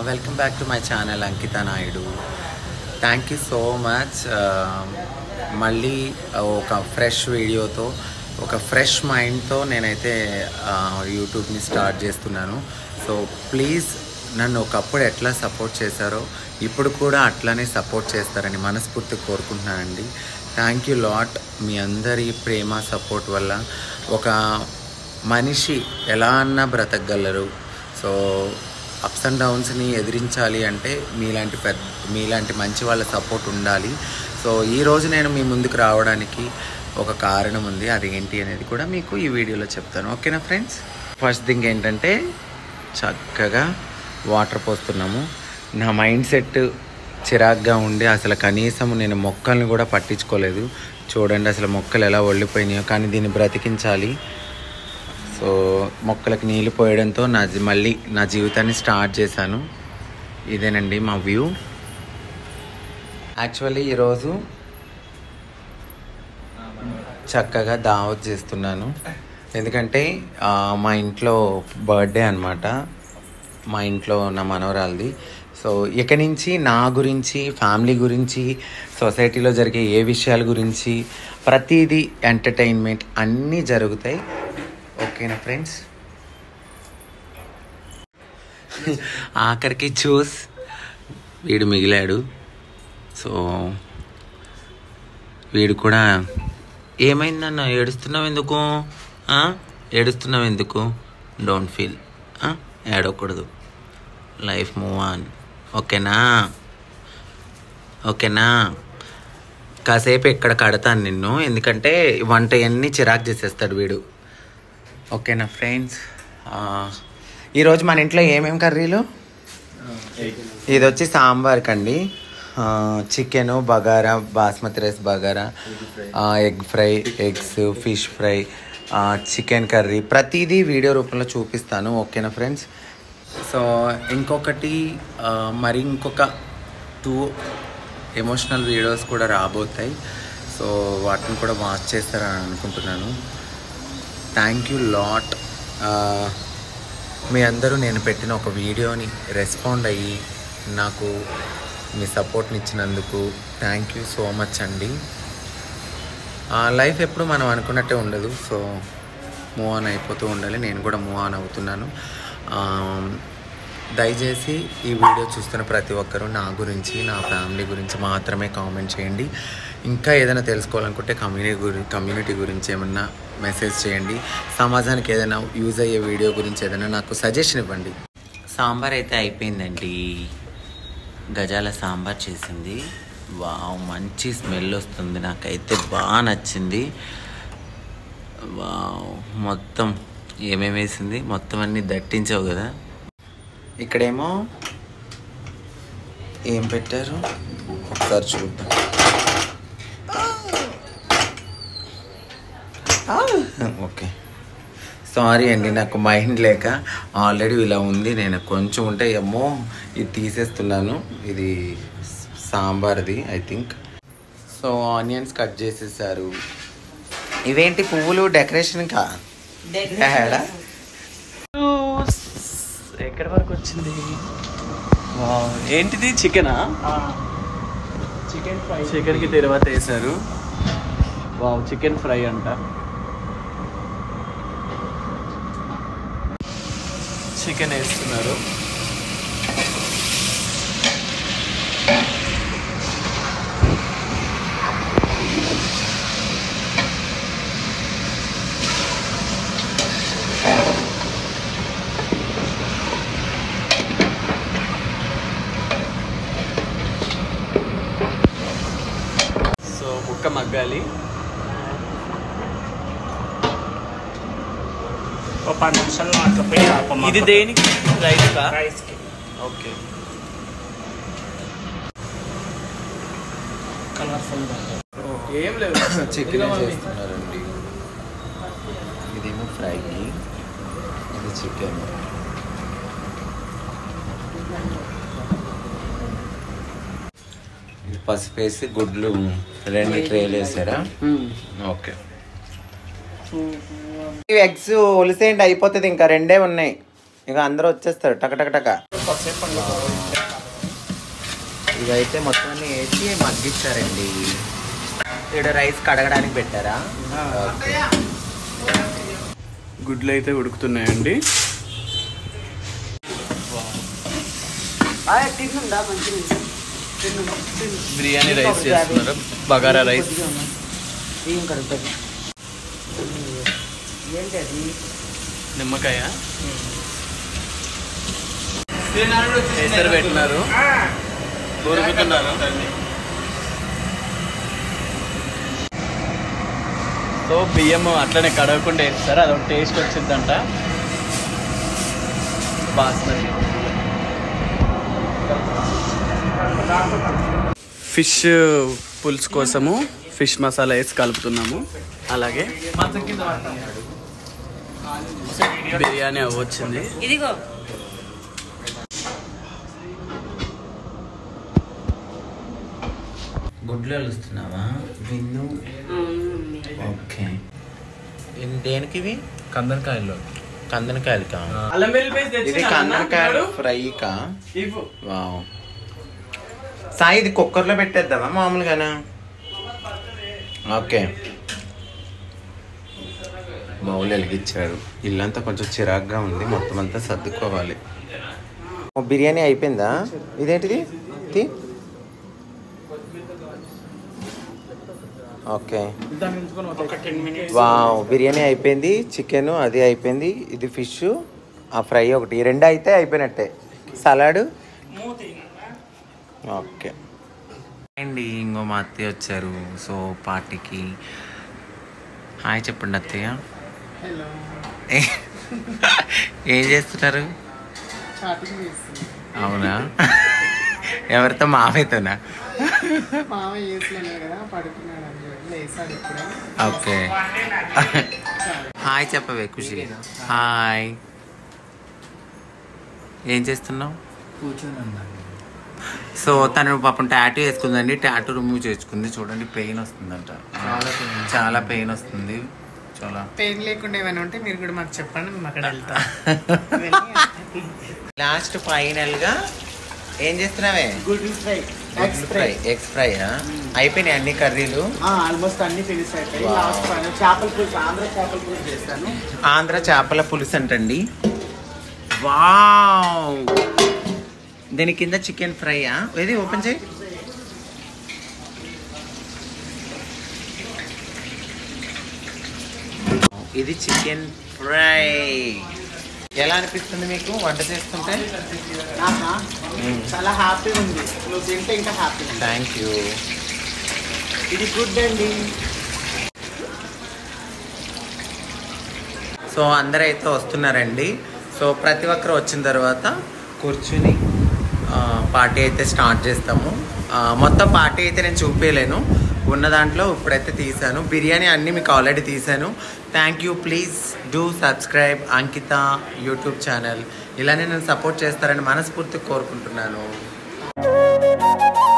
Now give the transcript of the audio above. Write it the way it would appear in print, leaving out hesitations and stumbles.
Welcome back to my channel Ankita Naidu. Thank you so much. మళ్ళీ ఒక fresh వీడియోతో, ఒక ఫ్రెష్ మైండ్తో నేనైతే యూట్యూబ్ని స్టార్ట్ చేస్తున్నాను. సో ప్లీజ్ నన్ను ఒకప్పుడు ఎట్లా సపోర్ట్ చేశారో ఇప్పుడు కూడా అట్లానే సపోర్ట్ చేస్తారని మనస్ఫూర్తి కోరుకుంటున్నానండి. Thank you lot. మీ అందరి ప్రేమ సపోర్ట్ వల్ల ఒక మనిషి ఎలా అన్నా బ్రతకగలరు. సో అప్స్ అండ్ డౌన్స్ని ఎదిరించాలి అంటే మీలాంటి మంచి వాళ్ళ సపోర్ట్ ఉండాలి. సో ఈరోజు నేను మీ ముందుకు రావడానికి ఒక కారణం ఉంది. అది ఏంటి అనేది కూడా మీకు ఈ వీడియోలో చెప్తాను. ఓకేనా ఫ్రెండ్స్? ఫస్ట్ థింగ్ ఏంటంటే చక్కగా వాటర్ పోస్తున్నాము. నా మైండ్ సెట్ చిరాగ్గా ఉండి అసలు కనీసం నేను మొక్కల్ని కూడా పట్టించుకోలేదు. చూడండి అసలు మొక్కలు ఎలా ఒళ్ళిపోయినాయో. కానీ దీన్ని బ్రతికించాలి. సో మొక్కలకు నీళ్ళు పోయడంతో మళ్ళీ నా జీవితాన్ని స్టార్ట్ చేశాను. ఇదేనండి మా వ్యూ. యాక్చువల్లీ ఈరోజు చక్కగా దావత్ చేస్తున్నాను. ఎందుకంటే మా ఇంట్లో బర్త్డే అనమాట. మా ఇంట్లో నా మనవరాలది. సో ఇక నుంచి నా గురించి, ఫ్యామిలీ గురించి, సొసైటీలో జరిగే ఏ విషయాల గురించి ప్రతిదీ ఎంటర్టైన్మెంట్ అన్నీ జరుగుతాయి. ఓకేనా ఫ్రెండ్స్? ఆఖరికి చూస్ వీడు మిగిలాడు. సో వీడు కూడా ఏమైందన్న ఏడుస్తున్నావు ఎందుకు? డోంట్ ఫీల్, ఏడవకూడదు. Life move on. ఓకేనా? కాసేపు ఇక్కడ కడతాను నిన్ను, ఎందుకంటే వంట అన్నీ చిరాకు చేసేస్తాడు వీడు. ఓకేనా ఫ్రెండ్స్? ఈరోజు మన ఇంట్లో ఏమేమి కర్రీలు? ఇది వచ్చి సాంబార్కి అండి. Chicken bagara, basmati rice bagara, egg fry, eggs, fish fry, chicken curry, ప్రతిదీ వీడియో రూపంలో చూపిస్తాను. ఓకేనా ఫ్రెండ్స్? సో ఇంకొక 2 ఎమోషనల్ వీడియోస్ కూడా రాబోతాయి. సో వాటిని కూడా వాచ్ చేస్తారని అనుకుంటున్నాను. Thank you lot. మీ అందరూ నేను పెట్టిన ఒక వీడియోని రెస్పాండ్ అయ్యి నాకు మీ సపోర్ట్ని ఇచ్చినందుకు థ్యాంక్ యూ సో మచ్ అండి. లైఫ్ ఎప్పుడు మనం అనుకున్నట్టే ఉండదు. సో మూవ్ ఆన్ అయిపోతూ ఉండాలి. నేను కూడా మూవ్ ఆన్ అవుతున్నాను. దయచేసి ఈ వీడియో చూస్తున్న ప్రతి ఒక్కరూ నా గురించి, నా ఫ్యామిలీ గురించి మాత్రమే కామెంట్ చేయండి. ఇంకా ఏదైనా తెలుసుకోవాలనుకుంటే కమ్యూనిటీ గురించి ఏమన్నా మెసేజ్ చేయండి. సమాజానికి ఏదైనా యూజ్ అయ్యే వీడియో గురించి ఏదైనా నాకు సజెషన్ ఇవ్వండి. సాంబార్ అయితే అయిపోయిందండి. గజాల సాంబార్ చేసింది. వావ్, మంచి స్మెల్ వస్తుంది. నాకైతే బాగా నచ్చింది. వావ్, మొత్తం ఏమేమి వేసింది మొత్తం అన్నీ దట్టించావు కదా. ఇక్కడేమో ఏం పెట్టారు ఒకసారి చూద్దాం. ఓకే, సారీ అండి, నాకు మైండ్ లేక ఆల్రెడీ ఇలా ఉంది. నేను కొంచెం ఉంటే ఏమో ఇది తీసేస్తున్నాను. ఇది సాంబార్ది I think. So onions cut చేసేసారు. ఇవేంటి పువ్వులు డెకరేషన్ కా? ఎక్కడి వరకు వచ్చింది? ఏంటిది? చికెనా? Chicken fry. చికెన్కి తర్వాత వేసారు. వావ్, చికెన్ ఫ్రై అంట. చికెన్ వేస్తున్నారు. ముక్క మగ్గాలి. ఒక 10 నిమిషాలు మాత్రమే. ఇది దేనికి? రైస్కా? రైస్కి. ఓకే. కలర్ఫుల్గా ఏం లేదు, చికెన్ చేస్తున్నారండి. ఇదేమో ఫ్రైకి, ఇది చికెన్. పసుపు వేసి గుడ్లు 2 ట్రేలు వేసారా? ఓకే. ఎగ్స్ ఒలిసేయండి, అయిపోతుంది. ఇంకా 2 ఉన్నాయి. ఇక అందరూ వచ్చేస్తారు టక టక టక. ఇవైతే మొత్తం అన్ని వేసి మగ్గిస్తారండి. ఇక్కడ రైస్ కడగడానికి పెట్టారా? గుడ్లు అయితే ఉడుకుతున్నాయండి. బిర్యానీ రైస్ చేస్తున్నారు, బగారా రైస్. నిమ్మకాయ ఎసరు పెట్టినారు, దొరుకుతున్నారు. సో బియ్యం అట్లనే కడగకుండా వేస్తారు, అదొక టేస్ట్ వచ్చిందంట. బాస్మతి ఫిష్ పులుసు కోసము ఫిష్ మసాలా వేసి కలుపుతున్నాము. అలాగే బిర్యానీ అవ్వచ్చింది. ఇదిగో గుడ్లు కలుస్తున్నావా విన్ను? ఓకే. దేనికి ఇవి? కందనకాయలు. కందనకాయలకా? అల్లం వెల్లుల్లి పేస్ట్ ఇది తెచ్చినా కందనకాయలు అన్నాడు. ఫ్రైకా? ఇవ్వు. వావ్. సాయి ఇది కుక్కర్లో పెట్టేద్దామా మామూలుగానా? ఓకే. బౌల్ వెలిగించాడు. ఇల్లంతా కొంచెం చిరాగ్గా ఉంది, మొత్తం అంతా సర్దుకోవాలి. బిర్యానీ అయిపోయిందా? ఇదేంటిది? ఓకే. వావ్, బిర్యానీ అయిపోయింది, చికెన్ అది అయిపోయింది, ఇది ఫిష్, ఆ ఫ్రై ఒకటి, ఈ రెండు అయితే అయిపోయినట్టే. సలాడ్ ఓకే అండి. ఇంకో మా అత్తయ్య వచ్చారు. సో పార్టీకి హాయ్ చెప్పండి అత్తయ్య. ఏం చేస్తున్నారు? అవునా? ఎవరితో? మామయ్యతోనా? ఓకే. హాయ్ చెప్పవే ఖుషి. హాయ్. ఏం చేస్తున్నావు? సో తను పాపం టాటూ వేసుకుందండి, టాటూ రిమూవ్ చేసుకుంది. చూడండి పెయిన్ వస్తుందంట, చాలా పెయిన్ వస్తుంది. చాలా పెయిన్ లేకుండా ఏమైనా ఉంటే మీరు కూడా మాకు చెప్పండి, మేము అక్కడ వెళ్తాం. లాస్ట్ ఫైనల్ గా ఏం చేస్తున్నావే? ఎగ్స్ ఫ్రై అయిపోయినాయి అన్ని కర్రీలు. ఆల్మోస్ట్ అన్ని ఫినిష్ అయిపోయి లాస్ట్ ఫైనల్ చేపల పులుసు, ఆంధ్ర చేపల పులుసు చేస్తాను. ఆంధ్ర చేపల పులుసు అంటండి. వావ్. దీని కింద చికెన్ ఫ్రైయా? ఏది ఓపెన్ చేయి. ఇది చికెన్ ఫ్రై. ఎలా అనిపిస్తుంది మీకు వంట చేస్తుంటే? చాలా హ్యాపీగా ఉంది, నువ్వు తింటే ఇంకా హ్యాపీ. Thank you. ఇది గుడ్ అండి. సో అందరూ అయితే వస్తున్నారండి. సో ప్రతి ఒక్కరు వచ్చిన తర్వాత కూర్చుని పార్టీ అయితే స్టార్ట్ చేస్తాము. మొత్తం పార్టీ అయితే నేను చూపించలేను, ఉన్న దాంట్లో ఇప్పుడైతే తీసాను. బిర్యానీ అన్నీ మీకు ఆల్రెడీ తీసాను. Thank you. Please do subscribe Ankita YouTube channel. ఇలానే నన్ను సపోర్ట్ చేస్తారని మనస్ఫూర్తిగా కోరుకుంటున్నాను.